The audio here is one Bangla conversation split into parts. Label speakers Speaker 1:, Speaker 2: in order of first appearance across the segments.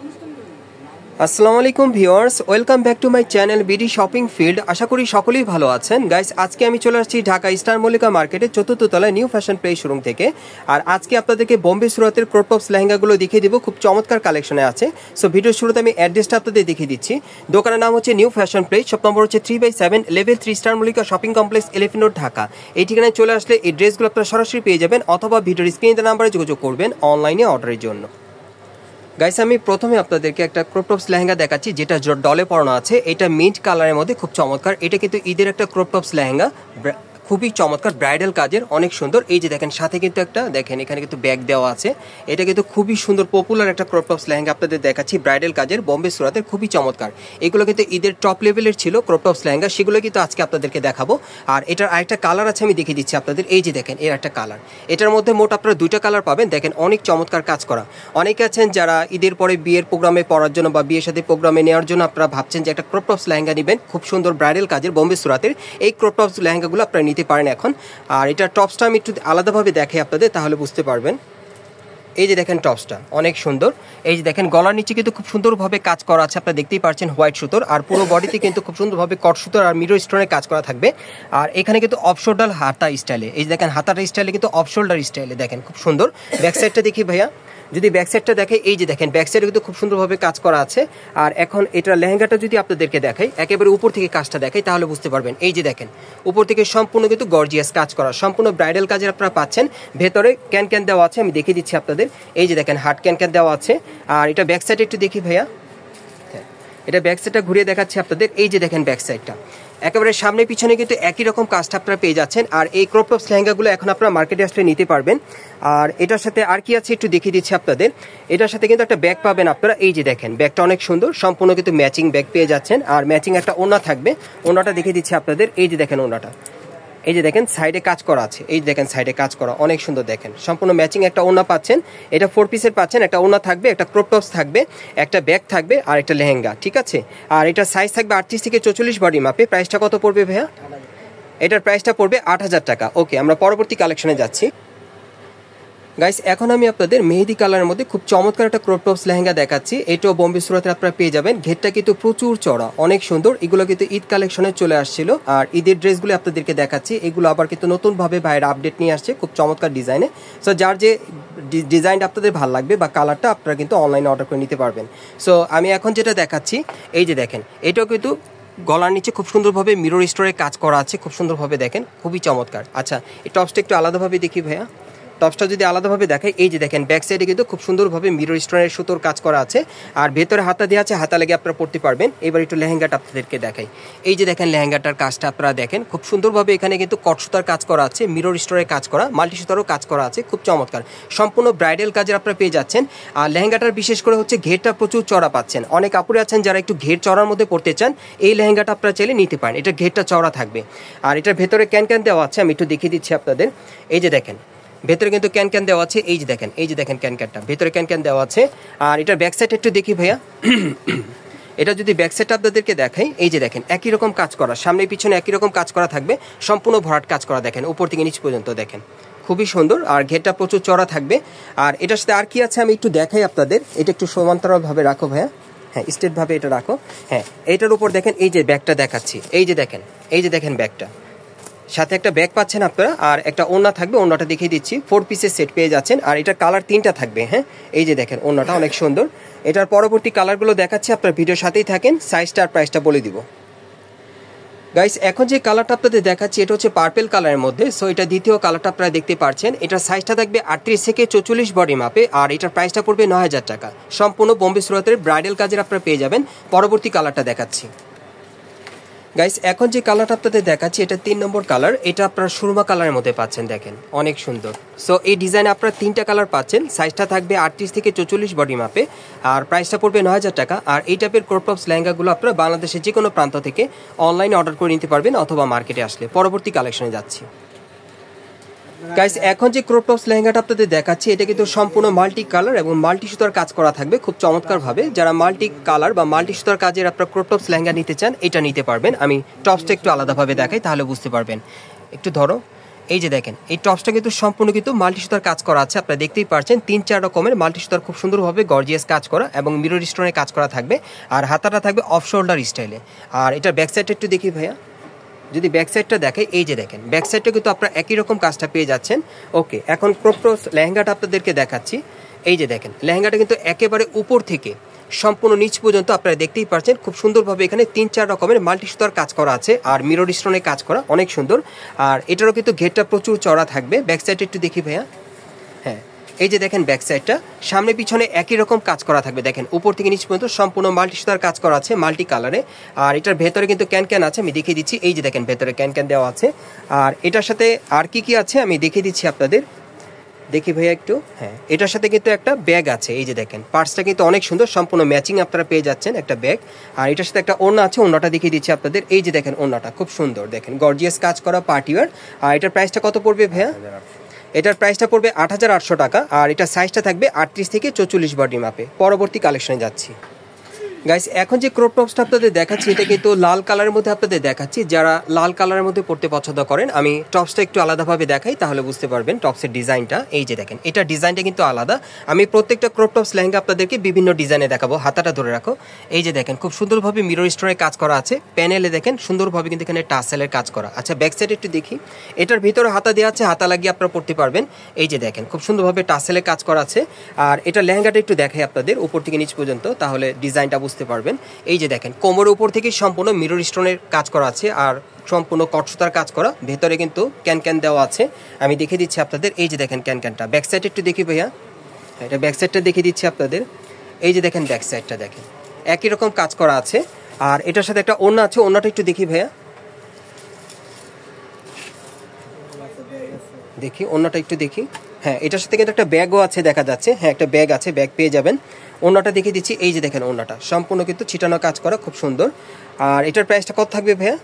Speaker 1: আসসালামু আলাইকুম viewers, welcome back to my channel BD shopping field. আশা করি সকলেই ভালো আছেন। গাইস, আজকে আমি চলে আসছি ঢাকা স্টার মল্লিকা মার্কেটের ৪র্থ তলায় নিউ ফ্যাশন প্লেস শোরুম থেকে। আর আজকে আপনাদেরকে বোম্বে সুরাতের ক্রপ টপস লেহেঙ্গাগুলো দেখিয়ে দিব, খুব চমৎকার কালেকশনে আছে। সো ভিডিওর শুরুতে আমি অ্যাড্রেসটা আপনাদের দেখিয়ে দিচ্ছি। দোকানের নাম হচ্ছে new fashion place, shop number হচ্ছে 3/7, level 3, star Mallika shopping complex, elephant road, Dhaka. এই ঠিকানায় চলে আসলে এই ড্রেসগুলো আপনারা সরাসরি পেয়ে যাবেন, অথবা ভিডিওর স্ক্রিনে দেওয়া নাম্বারে যোগাযোগ করবেন অনলাইনে অর্ডারের জন্য। গাইস, আমি প্রথমে আপনাদেরকে একটা ক্রপ টপস লেহেঙ্গা দেখাচ্ছি, যেটা ডলে পরানো আছে। এটা মিন্ট কালারের মধ্যে খুব চমৎকার। এটা কিন্তু ঈদের একটা ক্রপ টপস লেহেঙ্গা, খুবই চমৎকার, ব্রাইডাল কাজের, অনেক সুন্দর। এই যে দেখেন, সাথে কিন্তু একটা দেখেন এখানে কিন্তু ব্যাগ দেওয়া আছে। এটা কিন্তু খুবই সুন্দর পপুলার একটা ক্রপ টপস লেহেঙ্গা আপনাদের দেখাচ্ছি, ব্রাইডাল কাজের, বোম্বে সুরাতের, খুবই চমৎকার। এগুলো কিন্তু ঈদের টপ লেভেলের ছিল ক্রপ টপস লেহেঙ্গা, সেগুলো কিন্তু আজকে আপনাদেরকে দেখাবো। আর এটার আরেকটা কালার আছে, আমি দেখিয়ে দিচ্ছি আপনাদের। এই যে দেখেন, এর একটা কালার, এটার মধ্যে মোট আপনারা দুইটা কালার পাবেন। দেখেন অনেক চমৎকার কাজ করা। অনেকে আছেন যারা ঈদের পরে বিয়ের প্রোগ্রামে পরার জন্য বা বিয়ের সাথে প্রোগ্রামে নেওয়ার জন্য আপনারা ভাবছেন যে একটা ক্রপ টপস লেহেঙ্গা নেবেন, খুব সুন্দর ব্রাইডাল কাজের বোম্বে সুরাতের এই ক্রপ টপস লেহেঙ্গাগুলো আপনারা নিতে পারেন এখন। আর এটা টপসটা আমি একটু আলাদাভাবে দেখাই আপনাদের, তাহলে বুঝতে পারবেন। এই যে দেখেন, টপসটা অনেক সুন্দর। এই যে দেখেন, গলার নিচে কিন্তু খুব সুন্দরভাবে কাজ করা আছে, আপনারা দেখতেই পাচ্ছেন, হোয়াইট সুতোর। আর পুরো বডিতে কিন্তু খুব সুন্দরভাবে কট সুতোর আর মিরর স্টোনের কাজ করা থাকবে। আর এখানে কিন্তু অফ শোল্ডার হাতা স্টাইলে, এই যে দেখেন হাতাটা স্টাইলে কিন্তু অফ শোল্ডার স্টাইলে, দেখেন খুব সুন্দর। ব্যাক সাইডটা দেখি ভাইয়া, যদি ব্যাক সাইডটা দেখে, এই যে দেখেন ব্যাক সাইডে কিন্তু খুব সুন্দরভাবে কাজ করা আছে। আর এখন এটা লেহেঙ্গাটা যদি আপনাদেরকে দেখাই, একেবারে উপর থেকে কাজটা দেখাই, তাহলে বুঝতে পারবেন। এই যে দেখেন, উপর থেকে সম্পূর্ণ কিন্তু গর্জিয়াস কাজ করা, সম্পূর্ণ ব্রাইডাল কাজের আপনারা পাচ্ছেন। ভেতরে ক্যান ক্যান দেওয়া আছে, আমি দেখিয়ে দিচ্ছি আপনাদের। এই যে দেখেন, হার্ড ক্যান ক্যান দেওয়া আছে। আর এটা ব্যাক সাইডে একটু দেখি ভাইয়া, এটা ব্যাক সাইডটা ঘুরিয়ে দেখাচ্ছি আপনাদের। এই যে দেখেন ব্যাক সাইডটা, একেবারে সামনে পিছনে কিন্তু একই রকম কাজটা আপনারা পেয়ে যাচ্ছেন। আর এই ক্রপ টপস লেহেঙ্গাগুলো এখন আপনারা মার্কেটে আসলে নিতে পারবেন। আর এটার সাথে আর কি আছে একটু দেখিয়ে দিচ্ছি আপনাদের। এটার সাথে কিন্তু একটা ব্যাগ পাবেন আপনারা। এই যে দেখেন, ব্যাগটা অনেক সুন্দর, সম্পূর্ণ কিন্তু ম্যাচিং ব্যাগ পেয়ে যাচ্ছেন। আর ম্যাচিং একটা ওড়না থাকবে, ওড়নাটা দেখিয়ে দিচ্ছি আপনাদের। এই যে দেখেন ওড়নাটা, এই যে দেখেন সাইডে কাজ করা আছে। এই যে দেখেন সাইডে কাজ করা, অনেক সুন্দর। দেখেন সম্পূর্ণ ম্যাচিং একটা ওড়না পাচ্ছেন। এটা 4 পিসের পাচ্ছেন, একটা ওড়না থাকবে, একটা ক্রপ টপস থাকবে, একটা ব্যাগ থাকবে, আর একটা লেহেঙ্গা, ঠিক আছে। আর এটা সাইজ থাকবে 38 থেকে 44 বডি মাপে। প্রাইসটা কত পড়বে ভাইয়া? এটার প্রাইসটা পড়বে 8000 টাকা। ওকে, আমরা পরবর্তী কালেকশনে যাচ্ছি। গাইস, এখন আমি আপনাদের মেহেদি কালারের মধ্যে খুব চমৎকার একটা ক্রপ টপস লেহেঙ্গা দেখাচ্ছি। এটাও বোম্বে সুরাতে আপনারা পেয়ে যাবেন। ঘেরটা কিন্তু প্রচুর চড়া, অনেক সুন্দর। এগুলো কিন্তু ঈদ কালেকশনে চলে আসছিল। আর ঈদের ড্রেসগুলো আপনাদেরকে দেখাচ্ছি, এগুলো আবার কিন্তু নতুনভাবে ভাইয়ের আপডেট নিয়ে আসছে, খুব চমৎকার ডিজাইনে। সো যার যে ডিজাইনটা আপনাদের ভালো লাগবে বা কালারটা, আপনারা কিন্তু অনলাইনে অর্ডার করে নিতে পারবেন। সো আমি এখন যেটা দেখাচ্ছি, এই যে দেখেন, এটাও কিন্তু গলার নিচে খুব সুন্দরভাবে মিরর স্টোরের কাজ করা আছে, খুব সুন্দরভাবে দেখেন, খুবই চমৎকার। আচ্ছা, এই টপসটা একটু আলাদাভাবে দেখি ভাইয়া। টপসটা যদি আলাদাভাবে দেখাই, এই যে দেখেন ব্যাক সাইডে কিন্তু খুব সুন্দরভাবে মিরর স্টোনের সুতোর কাজ করা আছে। আর ভেতরে হাতা দেওয়া আছে, হাতা লেগে আপনারা পড়তে পারবেন। এবার একটু লেহেঙ্গাটা আপনাদেরকে দেখাই। এই যে দেখেন লেহেঙ্গাটার কাজটা আপনারা দেখেন, খুব সুন্দরভাবে এখানে কিন্তু কট সুতার কাজ করা আছে, মিরর স্টোরের কাজ করা, মাল্টি সুতারও কাজ করা আছে, খুব চমৎকার। সম্পূর্ণ ব্রাইডাল কাজের আপনারা পেয়ে যাচ্ছেন। আর লেহেঙ্গাটার বিশেষ করে হচ্ছে ঘেরটা প্রচুর চড়া পাচ্ছেন। অনেক আপুরে আছেন যারা একটু ঘের চড়ার মধ্যে পড়তে চান, এই লেহেঙ্গাটা আপনারা চাইলে নিতে পারেন। এটা ঘেরটা চড়া থাকবে। আর এটার ভেতরে ক্যান ক্যান দেওয়া আছে, আমি একটু দেখিয়ে দিচ্ছি আপনাদের। এই যে দেখেন, ভেতরে কিন্তু ক্যান ক্যান দেওয়া আছে। এই যে দেখেন, এই যে দেখেন ক্যান ক্যানটা, ভেতরে ক্যান ক্যান দেওয়া আছে। আর এটার ব্যাক সাইড একটু দেখি ভাইয়া। এটা যদি ব্যাক সাইডটা আপনাদেরকে দেখাই, এই যে দেখেন একই রকম কাজ করা, সামনে পিছনে একই রকম কাজ করা থাকবে, সম্পূর্ণ ভরাট কাজ করা, দেখেন উপর থেকে নিচ পর্যন্ত, দেখেন খুবই সুন্দর। আর ঘেরটা প্রচুর চড়া থাকবে। আর এটার সাথে আর কি আছে আমি একটু দেখাই আপনাদের। এটা একটু সমান্তরালভাবে রাখো ভাইয়া, হ্যাঁ স্ট্রেটভাবে এটা রাখো। হ্যাঁ, এইটার উপর দেখেন, এই যে ব্যাগটা দেখাচ্ছি, এই যে দেখেন, এই যে দেখেন ব্যাগটা, সাথে একটা ব্যাগ পাচ্ছেন আপনারা। আর একটা ওড়না থাকবে, ওড়নাটা দেখিয়ে দিচ্ছি, 4 পিসের সেট পেয়ে যাচ্ছেন। আর এটা কালার 3টা থাকবে। হ্যাঁ, এই যে দেখেন ওড়নাটা অনেক সুন্দর। এটার পরবর্তী কালারগুলো দেখাচ্ছি, আপনার ভিডিওর সাথেই থাকেন, সাইজটা আর প্রাইসটা বলে দিব। গাইস, এখন যে কালারটা আপনাদের দেখাচ্ছি, এটা হচ্ছে পার্পেল কালারের মধ্যে। সো এটা দ্বিতীয় কালারটা আপনারা দেখতে পাচ্ছেন। এটার সাইজটা থাকবে 38 থেকে 44 বডি মাপে। আর এটার প্রাইসটা পড়বে 9000 টাকা। সম্পূর্ণ বোম্বে সুরাতের ব্রাইডাল কাজের আপনারা পেয়ে যাবেন। পরবর্তী কালারটা দেখাচ্ছি। গাইস, এখন যে কালারটা আপনাদের দেখাচ্ছি, এটা 3 নম্বর কালার। এটা আপনারা সুরমা কালারের মধ্যে পাচ্ছেন, দেখেন অনেক সুন্দর। সো এই ডিজাইনে আপনারা 3টা কালার পাচ্ছেন। সাইজটা থাকবে 38 থেকে 44 বডি মাপে। আর প্রাইসটা পড়বে 9000 টাকা। আর এই টাইপের ক্রপ টপস লেহেঙ্গাগুলো আপনারা বাংলাদেশের যে কোনো প্রান্ত থেকে অনলাইনে অর্ডার করে নিতে পারবেন, অথবা মার্কেটে আসলে। পরবর্তী কালেকশনে যাচ্ছি। গাইস, এখন যে ক্রপ টপস লেহেঙ্গাটা আপনাদের দেখাচ্ছি, এটা কিন্তু সম্পূর্ণ মাল্টি কালার এবং মাল্টি সুতার কাজ করা থাকবে, খুব চমৎকার ভাবে। যারা মাল্টি কালার বা মাল্টি সুতার কাজের আপনার ক্রপ টপস লেহেঙ্গা নিতে চান, এটা নিতে পারবেন। আমি টপসটা একটু আলাদাভাবে দেখাই, তাহলে বুঝতে পারবেন। একটু ধরো, এই যে দেখেন এই টপসটা কিন্তু সম্পূর্ণ কিন্তু মাল্টি সুতার কাজ করা আছে, আপনারা দেখতেই পাচ্ছেন 3-4 রকমের মাল্টি সুতার খুব সুন্দরভাবে গর্জিয়াস কাজ করা এবং মিরর স্টোনের কাজ করা থাকবে। আর হাতাটা থাকবে অফ শোল্ডার স্টাইলে। আর এটার ব্যাক সাইডটা একটু দেখি ভাইয়া, যদি ব্যাক সাইডটা দেখে এই যে দেখেন ব্যাক সাইডটা কিন্তু আপনারা একই রকম কাজটা পেয়ে যাচ্ছেন। ওকে, এখন ক্রপ টপস লেহেঙ্গাটা আপনাদেরকে দেখাচ্ছি। এই যে দেখেন লেহেঙ্গাটা কিন্তু একেবারে উপর থেকে সম্পূর্ণ নিচ পর্যন্ত আপনারা দেখতেই পাচ্ছেন খুব সুন্দরভাবে এখানে 3-4 রকমের মাল্টি সুতার কাজ করা আছে আর মিরর স্টোনের কাজ করা, অনেক সুন্দর। আর এটারও কিন্তু ঘেরটা প্রচুর চড়া থাকবে। ব্যাক সাইডটা একটু দেখি ভাইয়া, হ্যাঁ এই যে দেখেন ব্যাক সাইডটা সামনে পিছনে একই রকম কাজ করা থাকবে। দেখেন উপর থেকে নিচ পর্যন্ত সম্পূর্ণ মাল্টি সুতার কাজ করা আছে মাল্টি কালারে। আর এটার ভেতরে কিন্তু ক্যান আছে, আমি দেখিয়ে দিচ্ছি। এই যে দেখেন ভেতরে ক্যান দেওয়া আছে। আর এটার সাথে আর কি আছে আমি দেখিয়ে দিচ্ছি আপনাদের, দেখি ভাইয়া একটু। হ্যাঁ এটার সাথে কিন্তু একটা ব্যাগ আছে, এই যে দেখেন পার্সটা কিন্তু অনেক সুন্দর, সম্পূর্ণ ম্যাচিং আপনারা পেয়ে যাচ্ছেন একটা ব্যাগ। আর এটার সাথে একটা ওড়না আছে, ওড়নাটা দেখিয়ে দিচ্ছি আপনাদের। এই যে দেখেন ওড়নাটা খুব সুন্দর, দেখেন গর্জিয়াস কাজ করা পার্টিওয়ার। আর এটার প্রাইসটা কত পড়বে ভাইয়া? এটার প্রাইসটা পড়বে 8800 টাকা। আর এটা সাইজটা থাকবে 38 থেকে 44 বডি মাপে। পরবর্তী কালেকশনে যাচ্ছি গাইস। এখন যে ক্রপ টপসটা আপনাদের দেখাচ্ছি এটা কিন্তু লাল কালারের মধ্যে আপনাদের দেখাচ্ছি। যারা লাল কালারের মধ্যে পড়তে পছন্দ করেন আমি টপসটা একটু আলাদাভাবে দেখাই, তাহলে বুঝতে পারবেন টপসের ডিজাইনটা। এই যে দেখেন এটা ডিজাইনটা কিন্তু আলাদা। আমি প্রত্যেকটা ক্রপ টপস লেহেঙ্গা আপনাদেরকে বিভিন্ন ডিজাইনে দেখাবো। হাতাটা ধরে রাখো। এই যে দেখেন খুব সুন্দরভাবে মিরর স্টোনের কাজ করা আছে। প্যানেলে দেখেন সুন্দরভাবে কিন্তু এখানে টাসেলের কাজ করা। আচ্ছা ব্যাক সাইড একটু দেখি। এটার ভিতরে হাতা দেওয়া আছে, হাতা লাগিয়ে আপনারা পড়তে পারবেন। এই যে দেখেন খুব সুন্দরভাবে টাসেলের কাজ করা আছে। আর এটা লেহেঙ্গাটা একটু দেখাই আপনাদের উপর থেকে নিচ পর্যন্ত, তাহলে ডিজাইনটা বুঝতে পারবেন। এই যে দেখেন কোমরের উপর থেকে সম্পূর্ণ মিরর স্টোনের কাজ করা আছে আর সম্পূর্ণ কটসুতার কাজ করা। ভেতরে কিন্তু ক্যান দেওয়া আছে, আমি দেখিয়ে দিচ্ছি আপনাদের। এই যে দেখেন ক্যানটা। ব্যাক সাইড একটু দেখি ভাইয়া, এটা ব্যাক সাইডটা দেখিয়ে দিচ্ছি আপনাদের। এই যে দেখেন ব্যাক সাইডটা দেখেন একই রকম কাজ করা আছে। আর এটার সাথে একটা ওড়না আছে, ওড়নাটা একটু দেখি ভাইয়া, দেখি ওড়নাটা একটু দেখি। হ্যাঁ এটার সাথে কিন্তু একটা ব্যাগও আছে দেখা যাচ্ছে। হ্যাঁ একটা ব্যাগ আছে, ব্যাগ পেয়ে যাবেন। ওড়নাটা দেখিয়ে দিচ্ছি। এই যে দেখেন ওড়নাটা সম্পূর্ণ কিন্তু ছিটানো কাজ করা, খুব সুন্দর। আর এটার প্রাইসটা কত থাকবে ভাইয়া?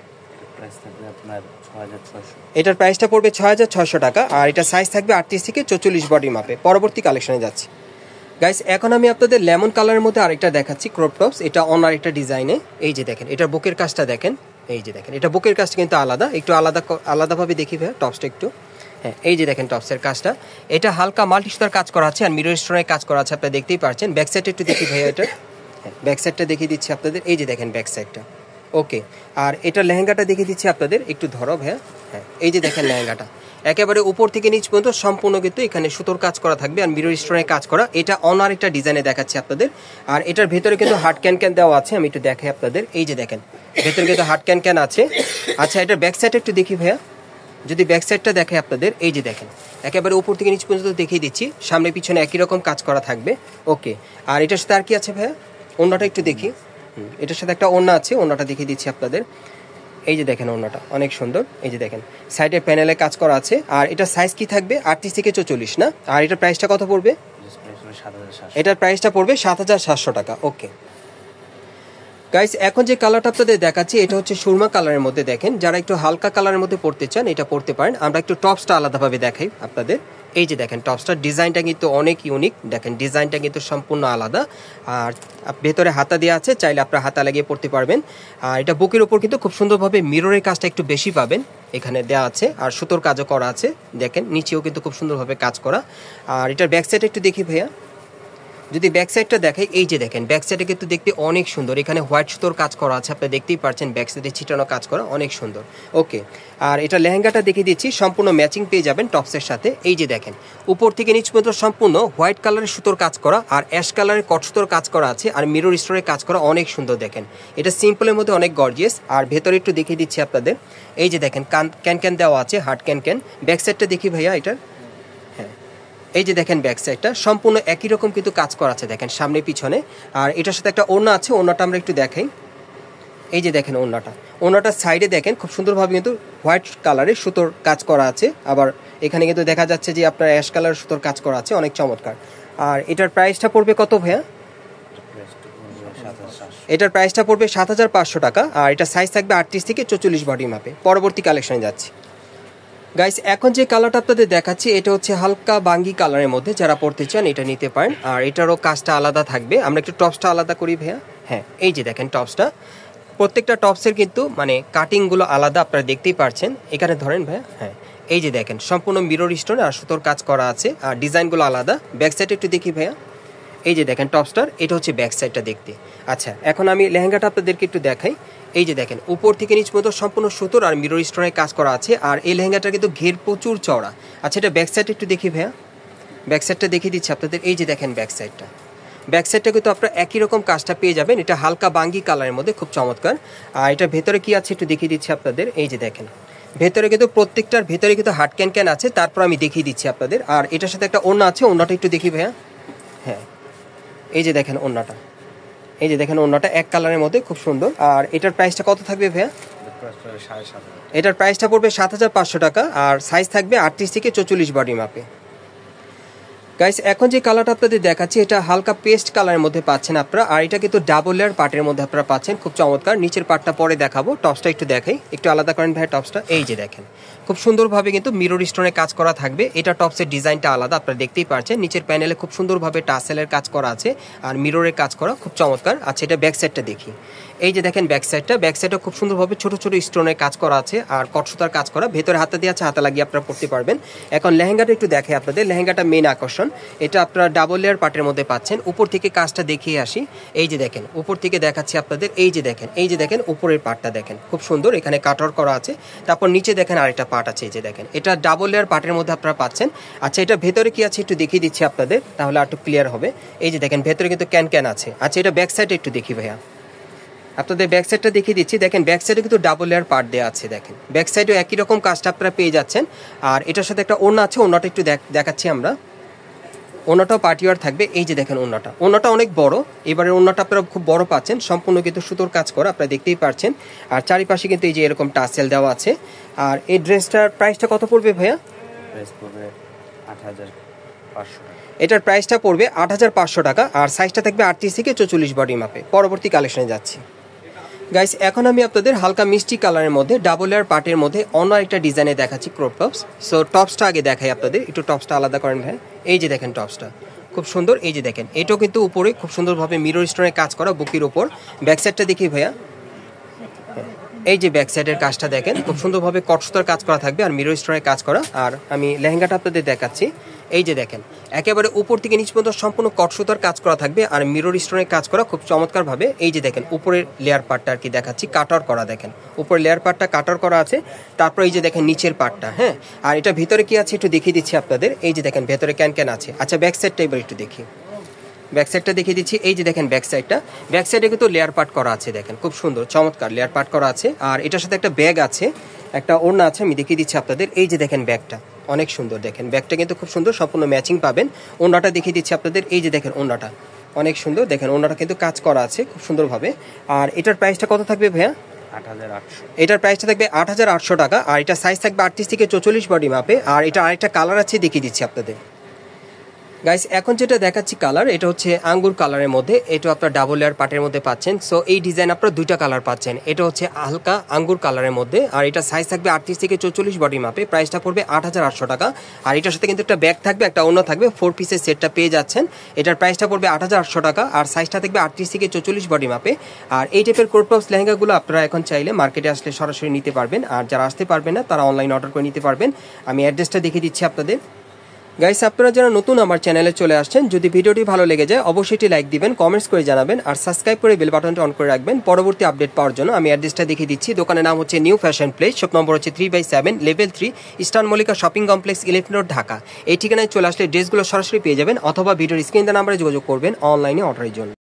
Speaker 1: এটার প্রাইসটা পড়বে 6600 টাকা। আর এটা সাইজ থাকবে 38 থেকে 44 বডি মাপে। পরবর্তী কালেকশনে যাচ্ছি গাইস। এখন আমি আপনাদের লেমন কালারের মধ্যে আরেকটা দেখাচ্ছি ক্রপ টপস। এটা অন্য আরেকটা ডিজাইনে। এই যে দেখেন এটার বুকের কাজটা দেখেন। এই যে দেখেন এটা বুকের কাজটা কিন্তু আলাদা, একটু আলাদাভাবে দেখি ভাইয়া টপসটা একটু। হ্যাঁ এই যে দেখেন টপসের কাজটা, এটা হালকা মাল্টি সুতার কাজ করা আছে আর মিরর স্টোনের কাজ করা আছে, আপনারা দেখতেই পাচ্ছেন। ব্যাক সাইডটা একটু দেখি ভাইয়া, এটা হ্যাঁ ব্যাক সাইডটা দেখিয়ে দিচ্ছি আপনাদের। এই যে দেখেন ব্যাক সাইডটা। ওকে, আর এটা লেহেঙ্গাটা দেখিয়ে দিচ্ছি আপনাদের, একটু ধরো ভাইয়া। হ্যাঁ এই যে দেখেন লেহেঙ্গাটা একেবারে উপর থেকে নিচ পর্যন্ত সম্পূর্ণ কিন্তু এখানে সুতোর কাজ করা থাকবে আর মিরর স্টোনের কাজ করা। এটা অন্য একটা ডিজাইনে দেখাচ্ছি আপনাদের। আর এটার ভেতরে কিন্তু হার্ড ক্যান দেওয়া আছে, আমি একটু দেখাই আপনাদের। এই যে দেখেন ভেতরে কিন্তু হার্ড ক্যান আছে। আচ্ছা এটার ব্যাক সাইডটা একটু দেখি ভাইয়া, যদি ব্যাক সাইডটা দেখে আপনাদের। এই যে দেখেন একেবারে উপর থেকে নিচ পর্যন্ত দেখিয়ে দিচ্ছি, সামনে পিছনে একই রকম কাজ করা থাকবে। ওকে, আর এটার সাথে আর কি আছে ভাইয়া? ওড়নাটা একটু দেখি। এটার সাথে একটা ওড়না আছে, ওড়নাটা দেখিয়ে দিচ্ছি আপনাদের। এই যে দেখেন ওড়নাটা অনেক সুন্দর। এই যে দেখেন সাইডে প্যানেলে কাজ করা আছে। আর এটা সাইজ কি থাকবে? 38 থেকে 44 না? আর এটার প্রাইসটা কত পড়বে? এটার প্রাইসটা পড়বে 7700 টাকা। ওকে গাইস, এখন যে কালারটা আপনাদের দেখাচ্ছি এটা হচ্ছে সুরমা কালারের মধ্যে। দেখেন যারা একটু হালকা কালারের মধ্যে পড়তে চান এটা পড়তে পারেন। আমরা একটু টপসটা আলাদাভাবে দেখাই আপনাদের। এই যে দেখেন টপসটার ডিজাইনটা কিন্তু অনেক ইউনিক। দেখেন ডিজাইনটা কিন্তু সম্পূর্ণ আলাদা। আর ভেতরে হাতা দেওয়া আছে, চাইলে আপনারা হাতা লাগিয়ে পড়তে পারবেন। আর এটা বুকের উপর কিন্তু খুব সুন্দরভাবে মিররের কাজটা একটু বেশি পাবেন, এখানে দেওয়া আছে। আর সুতোর কাজও করা আছে, দেখেন নিচেও কিন্তু খুব সুন্দরভাবে কাজ করা। আর এটার ব্যাক সাইড একটু দেখি ভাইয়া, যদি ব্যাক সাইডটা দেখাই। এই যে দেখেন ব্যাক সাইডে কিন্তু দেখতে অনেক সুন্দর, এখানে হোয়াইট সুতোর কাজ করা আছে, আপনি দেখতেই পাচ্ছেন ব্যাক সাইডে ছিটানো কাজ করা, অনেক সুন্দর। ওকে, আর এটা লেহেঙ্গাটা দেখিয়ে দিচ্ছি, সম্পূর্ণ ম্যাচিং পেয়ে যাবেন টপসের সাথে। এই যে দেখেন উপর থেকে নিচ পর্যন্ত সম্পূর্ণ হোয়াইট কালারের সুতোর কাজ করা আর অ্যাশ কালারের কট সুতোর কাজ করা আছে আর মিরর স্টোনের কাজ করা, অনেক সুন্দর। দেখেন এটা সিম্পলের মধ্যে অনেক গর্জিয়াস। আর ভেতরে একটু দেখিয়ে দিচ্ছি আপনাদের। এই যে দেখেন ক্যান দেওয়া আছে, হার্ড ক্যান। ব্যাক সাইডটা দেখি ভাইয়া এটার। এই যে দেখেন ব্যাক সাইডটা সম্পূর্ণ একই রকম কিন্তু কাজ করা আছে, দেখেন সামনে পিছনে। আর এটার সাথে একটা ওড়না আছে, ওড়নাটা আমরা একটু দেখাই। এই যে দেখেন ওড়নাটার সাইডে দেখেন খুব সুন্দরভাবে কিন্তু হোয়াইট কালারের সুতোর কাজ করা আছে। আবার এখানে কিন্তু দেখা যাচ্ছে যে আপনার অ্যাশ কালারের সুতোর কাজ করা আছে, অনেক চমৎকার। আর এটার প্রাইসটা পড়বে কত ভাইয়া? এটার প্রাইসটা পড়বে 7500 টাকা। আর এটা সাইজ থাকবে 38 থেকে 44 বডি মাপে। পরবর্তী কালেকশনে যাচ্ছি গাইস। এখন যে কালারটা আপনাদের দেখাচ্ছি এটা হচ্ছে হালকা বাঙ্গি কালারের মধ্যে, যারা পড়তে চান এটা নিতে পারেন। আর এটারও কাজটা আলাদা থাকবে, আমরা একটু টপসটা আলাদা করি ভাইয়া। হ্যাঁ এই যে দেখেন টপসটা, প্রত্যেকটা টপসের কিন্তু মানে কাটিংগুলো আলাদা, আপনারা দেখতেই পারছেন। এখানে ধরেন ভাইয়া। হ্যাঁ এই যে দেখেন সম্পূর্ণ মিরর স্টোন আর সুতোর কাজ করা আছে, আর ডিজাইনগুলো আলাদা। ব্যাক সাইড একটু দেখি ভাইয়া, এই যে দেখেন টপস্টার, এটা হচ্ছে ব্যাক সাইডটা দেখতে। আচ্ছা, এখন আমি লেহেঙ্গাটা আপনাদেরকে একটু দেখাই। এই যে দেখেন উপর থেকে নিচ পর্যন্ত সম্পূর্ণ সুতোর আর মিরর স্টোনের কাজ করা আছে, আর এই লেহেঙ্গাটা কিন্তু ঘের প্রচুর চওড়া। আচ্ছা, এটা ব্যাক সাইড একটু দেখি ভাইয়া, ব্যাক সাইডটা দেখিয়ে দিচ্ছি আপনাদের। এই যে দেখেন ব্যাক সাইডটা, ব্যাক সাইডটা কিন্তু আপনারা একই রকম কাজটা পেয়ে যাবেন। এটা হালকা বাঙ্গি কালারের মধ্যে, খুব চমৎকার। আর এটা ভেতরে কি আছে একটু দেখিয়ে দিচ্ছি আপনাদের। এই যে দেখেন ভেতরে কিন্তু প্রত্যেকটার ভেতরে কিন্তু হার্ড ক্যান আছে, তারপর আমি দেখিয়ে দিচ্ছি আপনাদের। আর এটার সাথে একটা ওড়না আছে, ওড়নাটা একটু দেখি ভাইয়া। হ্যাঁ, এই যে দেখেন ওড়নাটা, এই যে দেখেন ওড়নাটা এক কালারের মধ্যে খুব সুন্দর। আর এটার প্রাইসটা কত থাকবে ভাইয়া? এটার প্রাইসটা পড়বে 7500 টাকা, আর সাইজ থাকবে 38 থেকে 44 বডি মাপে। গাইস, এখন যে কালারটা আপনাদের দেখাচ্ছি এটা হালকা পেস্ট কালারের মধ্যে পাচ্ছেন আপনারা, আর এটা কিন্তু ডাবল লেয়ার পার্টের মধ্যে আপনারা পাচ্ছেন, খুব চমৎকার। নিচের পার্টটা পরে দেখাবো, টপসটা একটু দেখাই, একটু আলাদা করেন ভাই টপসটা। এই যে দেখেন খুব সুন্দরভাবে কিন্তু মিরর স্টোনের কাজ করা থাকবে। এটা টপসের ডিজাইনটা আলাদা, আপনারা দেখতেই পাচ্ছেন। নিচের প্যানেলে খুব সুন্দরভাবে টাসেলের কাজ করা আছে আর মিররের কাজ করা, খুব চমৎকার। আচ্ছা, এটা ব্যাক সাইডটা দেখি। এই যে দেখেন ব্যাক সাইডটা খুব সুন্দরভাবে ছোট ছোট স্টোনের কাজ করা আছে আর কটসুতার কাজ করা, ভেতরে হাতা দিয়ে আছে, হাতা লাগিয়ে আপনারা পড়তে পারবেন। এখন লেহেঙ্গাটা একটু দেখে আপনাদের। লেহেঙ্গাটা মেন আকর্ষণ, এটা আপনারা ডাবল লেয়ার পার্টের মধ্যে পাচ্ছেন। উপর থেকে কাজটা দেখিয়ে আসি। এই যে দেখেন উপর থেকে দেখাচ্ছি আপনাদের। এই যে দেখেন উপরের পার্টটা দেখেন খুব সুন্দর, এখানে কাটওয়ার্ক করা আছে। তারপর নিচে দেখেন আরেকটা পার্ট আছে, এই যে দেখেন এটা ডাবল লেয়ার পার্টের মধ্যে আপনারা পাচ্ছেন। আচ্ছা, এটা ভেতরে কি আছে একটু দেখিয়ে দিচ্ছি আপনাদের, তাহলে আর একটু ক্লিয়ার হবে। এই যে দেখেন ভেতরে কিন্তু ক্যান আছে। আচ্ছা, এটা ব্যাক সাইডে একটু দেখি ভাইয়া, আপনাদের ব্যাক সাইডটা দেখিয়ে দিচ্ছি। দেখেন ব্যাক সাইডে কিন্তু ডাবল লেয়ার পার্ট দেওয়া আছে, দেখেন ব্যাক সাইডেও একই রকম কাজটা আপনারা পেয়ে যাচ্ছেন। আর এটার সাথে একটা ওড়না আছে, ওড়নাটা একটু দেখাচ্ছি আমরা। ওড়নাটাও পার্টিওয়ার থাকবে। এই যে দেখেন ওড়নাটা অনেক বড়, এবারে ওড়নাটা আপনারা খুব বড় পাচ্ছেন, সম্পূর্ণ কিন্তু সুতোর কাজ করা, আপনারা দেখতেই পাচ্ছেন। আর চারিপাশে কিন্তু এই যে এরকম টাসেল দেওয়া আছে। আর এই ড্রেসটার প্রাইসটা কত পড়বে ভাইয়া?
Speaker 2: প্রাইস পড়বে 8500 টাকা।
Speaker 1: এটার প্রাইসটা পড়বে 8500 টাকা, আর সাইজটা থাকবে 38 থেকে 44 বডি মাপে। পরবর্তী কালেকশনে যাচ্ছি। গাইস, এখন আমি আপনাদের হালকা মিষ্টি কালারের মধ্যে ডাবল লেয়ার পার্টের মধ্যে অন্য একটা ডিজাইনে দেখাচ্ছি, ক্রপ টপস। সো টপসটা আগে দেখাই আপনাদের, একটু টপসটা আলাদা করেন ভাই। এই যে দেখেন টপসটা খুব সুন্দর। এই যে দেখেন এটাও কিন্তু উপরে খুব সুন্দরভাবে মিরর স্টোনের কাজ করা, বুকের উপর। ব্যাক সাইডটা দেখি ভাইয়া, এই যে ব্যাক সাইডের কাজটা দেখেন খুব সুন্দরভাবে কটসুতার কাজ করা থাকবে আর মিরর স্টোনের কাজ করা। আর আমি লেহেঙ্গাটা আপনাদের দেখাচ্ছি। এই যে দেখেন একেবারে উপর থেকে নিচ পর্যন্ত সম্পূর্ণ কটসুতার কাজ করা থাকবে আর মিরর স্টোনের কাজ করা খুব চমৎকারভাবে। এই যে দেখেন উপরের লেয়ার পার্টটা আর কি দেখাচ্ছি, কাটার করা, দেখেন উপরের লেয়ার পার্টটা কাটার করা আছে। তারপর এই যে দেখেন নিচের পার্টটা, হ্যাঁ। আর এটা ভিতরে কি আছে একটু দেখিয়ে দিচ্ছি আপনাদের। এই যে দেখেন ভেতরে ক্যান আছে। আচ্ছা, ব্যাক সাইডটা এবার একটু দেখি, ব্যাক সাইডটা দেখিয়ে দিচ্ছি। এই যে দেখেন ব্যাক সাইডে কিন্তু লেয়ার পার্ট করা আছে, দেখেন খুব সুন্দর চমৎকার লেয়ার পার্ট করা আছে। আর এটার সাথে একটা ব্যাগ আছে, একটা ওড়না আছে, আমি দেখিয়ে দিচ্ছি আপনাদের। এই যে দেখেন ব্যাগটা অনেক সুন্দর, দেখেন ব্যাগটা কিন্তু খুব সুন্দর, সম্পূর্ণ ম্যাচিং পাবেন। ওড়নাটা দেখিয়ে দিচ্ছি আপনাদের। এই যে দেখেন ওড়নাটা অনেক সুন্দর, দেখেন ওড়নাটা কিন্তু কাজ করা আছে খুব সুন্দরভাবে। আর এটার প্রাইসটা কত থাকবে ভাইয়া?
Speaker 2: 8800।
Speaker 1: এটার প্রাইসটা থাকবে 8800 টাকা, আর এটা সাইজ থাকবে 38 থেকে 44 বডি মাপে। আর এটা আরেকটা কালার আছে, দেখিয়ে দিচ্ছি আপনাদের। গাইস, এখন যেটা দেখাচ্ছি কালার, এটা হচ্ছে আঙ্গুর কালারের মধ্যে, এটা আপনার ডাবল লেয়ার পার্টের মধ্যে পাচ্ছেন। সো এই ডিজাইন আপনারা দুইটা কালার পাচ্ছেন, এটা হচ্ছে হালকা আঙ্গুর কালারের মধ্যে, আর এটা সাইজ থাকবে 38 থেকে 44 বডি মাপে। প্রাইসটা পড়বে 8800 টাকা। আর এটার সাথে কিন্তু একটা ব্যাগ থাকবে, একটা অন্য থাকবে, 4 পিসের সেটটা পেয়ে যাচ্ছেন। এটার প্রাইসটা পড়বে 8800 টাকা, আর সাইজটা থাকবে 38 থেকে 44 বডি মাপে। আর এই টাইপের ক্রপ টপস লেহেঙ্গাগুলো আপনারা এখন চাইলে মার্কেটে আসলে সরাসরি নিতে পারবেন, আর যারা আসতে পারবেন না তারা অনলাইন অর্ডার করে নিতে পারবেন। আমি অ্যাড্রেসটা দেখিয়ে দিচ্ছি আপনাদের। গাইস, আপনারা যারা নতুন আমার চ্যানেলে চলে আসছেন, যদি ভিডিওটি ভালো লেগে যায় অবশ্যই একটি লাইক দিবেন, কমেন্টস করে জানাবেন, আর সাবস্ক্রাইব করে বেল বাটনটা অন করে রাখবেন পরবর্তী আপডেট পাওয়ার জন্য। আমি অ্যাড্রেসটা দেখিয়ে দিচ্ছি। দোকানের নাম হচ্ছে new fashion place, shop number হচ্ছে 3/7, level 3, eastern Mallika shopping complex, 11 road, Dhaka. এই ঠিকানায় চলে আসলে ড্রেসগুলো সরাসরি পেয়ে যাবেন, অথবা ভিডিওর স্ক্রিন নাম্বারে যোগাযোগ করবেন অনলাইনে অর্ডারের জন্য।